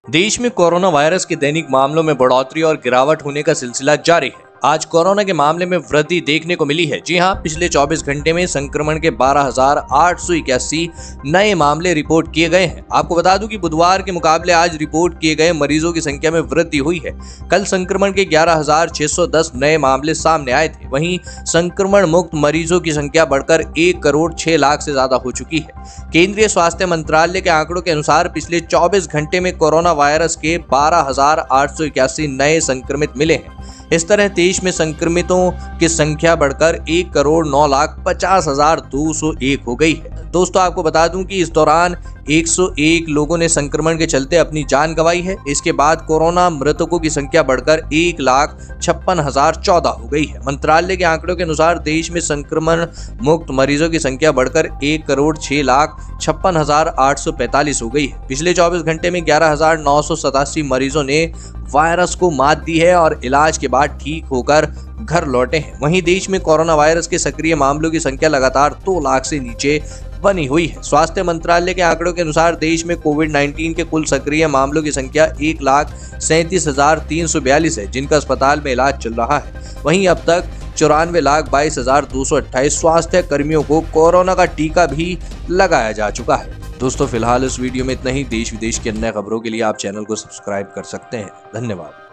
देश में corona virus के दैनिक मामलों में बढ़ोतरी और गिरावट होने का सिलसिला जारी है। आज कोरोना के मामले में वृद्धि देखने को मिली है। जी हां, पिछले 24 घंटे में संक्रमण के 12,881 नए मामले रिपोर्ट किए गए हैं। आपको बता दूं कि बुधवार के मुकाबले आज रिपोर्ट किए गए मरीजों की संख्या में वृद्धि हुई है। कल संक्रमण के 11,610 नए मामले सामने आए थे। वहीं संक्रमण मुक्त मरीजों की संख्या बढ़कर 1 करोड़ 6 लाख से ज्यादा हो चुकी है। केंद्रीय स्वास्थ्य मंत्रालय के आंकड़ों के अनुसार पिछले 24 घंटे में कोरोना वायरस के 12,881 नए संक्रमित मिले हैं। इस तरह देश में संक्रमितों की संख्या बढ़कर 1 करोड़ 9,50,201 हो गई है। दोस्तों, आपको बता दूं कि इस दौरान 101 लोगों ने संक्रमण के चलते अपनी जान गंवाई है। इसके बाद कोरोना मृतकों की संख्या बढ़कर 1,56,014 हो गई है। मंत्रालय के आंकड़ों के अनुसार देश में संक्रमण मुक्त मरीजों की संख्या बढ़कर 1 करोड़ 6,56,845 हो गई है। पिछले 24 घंटे में 11,987 मरीजों ने वायरस को मात दी है और इलाज के बाद ठीक होकर घर लौटे हैं। वहीं देश में कोरोना वायरस के सक्रिय मामलों की संख्या लगातार 2 लाख से नीचे बनी हुई है। स्वास्थ्य मंत्रालय के आंकड़ों के अनुसार देश में कोविड-19 के कुल सक्रिय मामलों की संख्या 1,37,342 है, जिनका अस्पताल में इलाज चल रहा है। वहीं अब तक 94,22,228 स्वास्थ्य कर्मियों को कोरोना का टीका भी लगाया जा चुका है। दोस्तों, फिलहाल इस वीडियो में इतना ही। देश विदेश की अन्य खबरों के लिए आप चैनल को सब्सक्राइब कर सकते हैं। धन्यवाद।